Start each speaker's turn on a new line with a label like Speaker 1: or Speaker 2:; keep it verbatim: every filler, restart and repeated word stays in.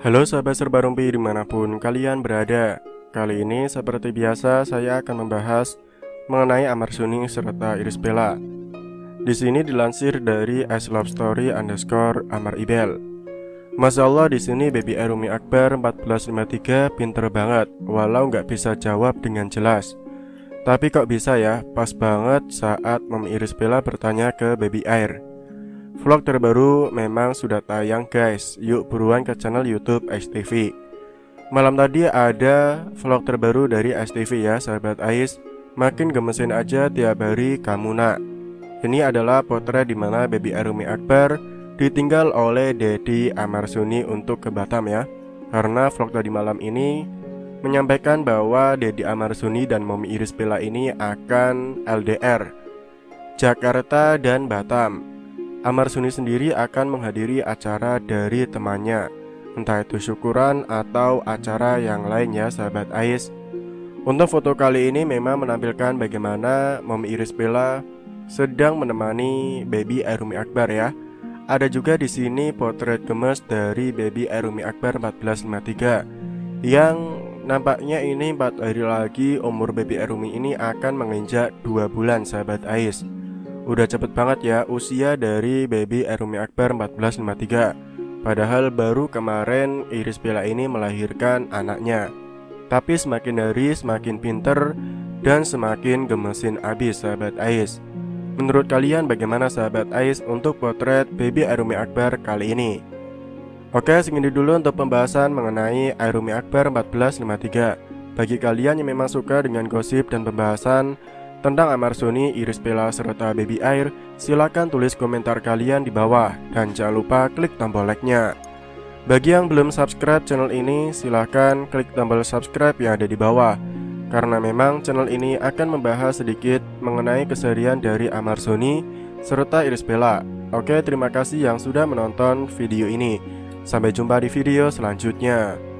Speaker 1: Halo sahabat Serba Rumpi dimanapun kalian berada. Kali ini seperti biasa saya akan membahas mengenai Amar Suni serta Irish Bella. Di sini dilansir dari icelovestory underscore Amar Ibel. Masya Allah, di sini Baby Arumi Akbar empat belas lima tiga pinter banget, walau nggak bisa jawab dengan jelas. Tapi kok bisa ya, pas banget saat Mami Irish Bella bertanya ke Baby Air. Vlog terbaru memang sudah tayang guys, yuk buruan ke channel YouTube Ais T V. Malam tadi ada vlog terbaru dari Ais T V ya sahabat Ais. Makin gemesin aja tiap hari kamu nak. Ini adalah potret dimana Baby Arumi Akbar ditinggal oleh Dedi Amar Suni untuk ke Batam ya. Karena vlog tadi malam ini menyampaikan bahwa Dedi Amar Suni dan Mami Irish Bella ini akan L D R Jakarta dan Batam. Amar Suni sendiri akan menghadiri acara dari temannya, entah itu syukuran atau acara yang lainnya sahabat Ais. Untuk foto kali ini memang menampilkan bagaimana Mami Irish Bella sedang menemani Baby Arumi Akbar ya. Ada juga di sini potret gemes dari Baby Arumi Akbar empat belas lima tiga yang nampaknya ini empat hari lagi umur Baby Arumi ini akan menginjak dua bulan sahabat Ais. Udah cepet banget ya usia dari Baby Arumi Akbar empat belas lima tiga. Padahal baru kemarin Irish Bella ini melahirkan anaknya. Tapi semakin hari semakin pinter dan semakin gemesin abis sahabat Ais. Menurut kalian bagaimana sahabat Ais untuk potret Baby Arumi Akbar kali ini? Oke, segini dulu untuk pembahasan mengenai Arumi Akbar empat belas lima tiga. Bagi kalian yang memang suka dengan gosip dan pembahasan tentang Amar Suni, Irish Bella serta Baby Air, silakan tulis komentar kalian di bawah dan jangan lupa klik tombol like-nya. Bagi yang belum subscribe channel ini, silakan klik tombol subscribe yang ada di bawah. Karena memang channel ini akan membahas sedikit mengenai keseharian dari Amar Suni serta Irish Bella. Oke, terima kasih yang sudah menonton video ini. Sampai jumpa di video selanjutnya.